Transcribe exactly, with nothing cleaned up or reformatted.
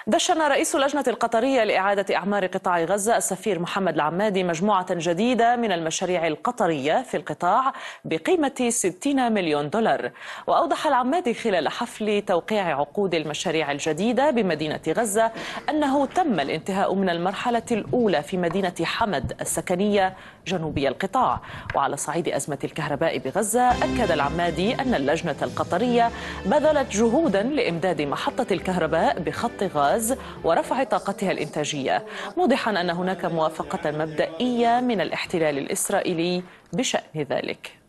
دشن رئيس اللجنة القطرية لإعادة أعمار قطاع غزة السفير محمد العمادي مجموعة جديدة من المشاريع القطرية في القطاع بقيمة ستين مليون دولار. وأوضح العمادي خلال حفل توقيع عقود المشاريع الجديدة بمدينة غزة أنه تم الانتهاء من المرحلة الأولى في مدينة حمد السكنية جنوبي القطاع. وعلى صعيد أزمة الكهرباء بغزة، أكد العمادي أن اللجنة القطرية بذلت جهودا لإمداد محطة الكهرباء بخط غاز ورفع طاقتها الإنتاجية، موضحا أن هناك موافقة مبدئية من الاحتلال الإسرائيلي بشأن ذلك.